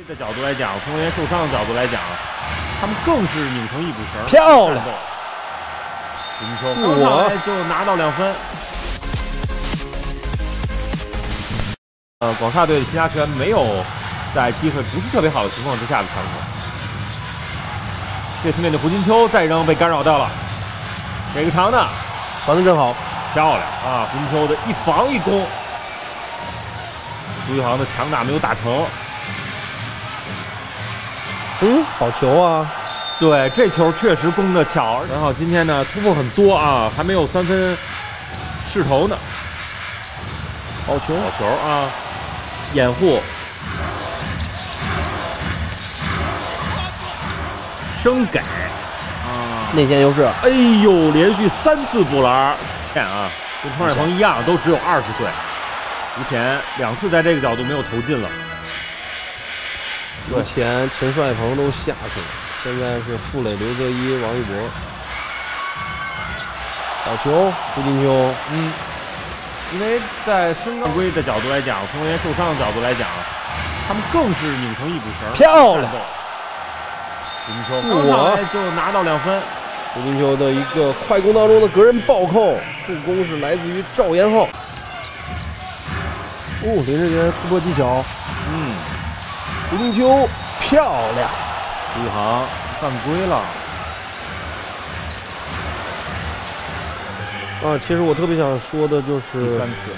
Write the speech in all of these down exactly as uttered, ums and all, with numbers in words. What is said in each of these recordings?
的角度来讲，从人员受伤的角度来讲，他们更是拧成一股绳。 漂亮！ 胡金秋刚上来就拿到两分。呃，广厦队的其他球员没有在机会不是特别好的情况之下的抢球。这次面对胡金秋再扔被干扰掉了，这个长的传的真好， 漂亮啊！胡金秋的一防一攻，朱一航的强打没有打成。 嗯，好球啊！ 对，这球确实攻得巧。然后今天呢突破很多啊，还没有三分势头呢。 好球， 好球啊！掩护，生给啊， 内线优势。 哎呦，连续三次补篮，看啊，跟彭海鹏一样，都只有二十岁。吴前两次在这个角度没有投进了。 之前陈帅鹏都下去了，现在是傅磊、刘泽一、王一博。好球，胡金秋。 嗯，因为在身高规的角度来讲，从人员受伤的角度来讲，他们更是拧成一股绳。 漂亮！ 胡金秋刚上来就拿到两分。 胡金秋的一个快攻当中的个人暴扣，助攻是来自于赵延浩。哦，林志杰突破技巧。 嗯。 胡金秋漂亮， 朱一航犯规了。 啊，其实我特别想说的就是第三次，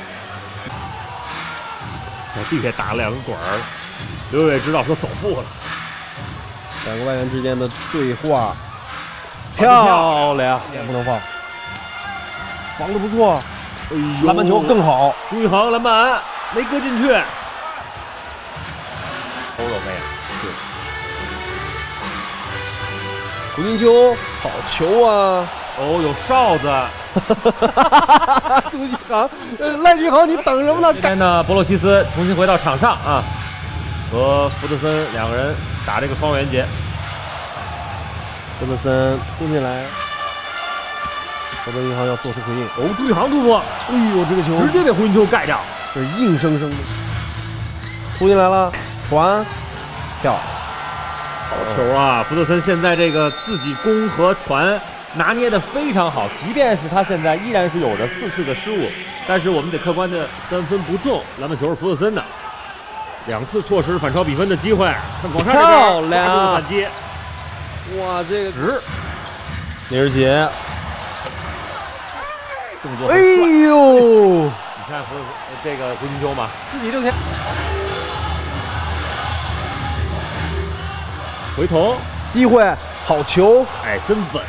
在地下打了两个滚儿，刘伟指导说走步了。 两个外援之间的对话，漂亮，也不能放，防的不错。 哎呦， 篮板球更好， 朱一航篮板没搁进去。欧肉妹，是。 胡金秋好球啊！ 哦，有哨子。 朱一航，呃，赖俊豪，你等什么呢？ 今天呢，博洛西斯重新回到场上啊，和福特森两个人打这个双元节。 福特森突进来，福特银行要做出回应。 哦，朱一航突破， 哎呦，这个球直接被胡金秋盖掉， 这是硬生生的突进来了。传，跳， 好球啊！福特森现在这个自己攻和传拿捏的非常好，即便是他现在依然是有着四次的失误，但是我们得客观的三分不中，篮板球是福特森的，两次错失反超比分的机会。看广厦这边漂亮反击， 哇，这个直， 林志杰， 动作很帅。 哎呦， 你看福这个胡金秋嘛，自己就先。回头机会，好球， 哎，真稳，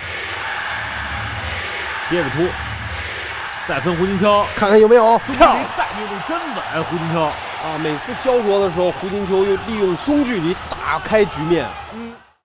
接着突，再分胡金秋， 看看有没有中距离再命中真稳，胡金秋啊！每次焦灼的时候，胡金秋又利用中距离打开局面。 嗯。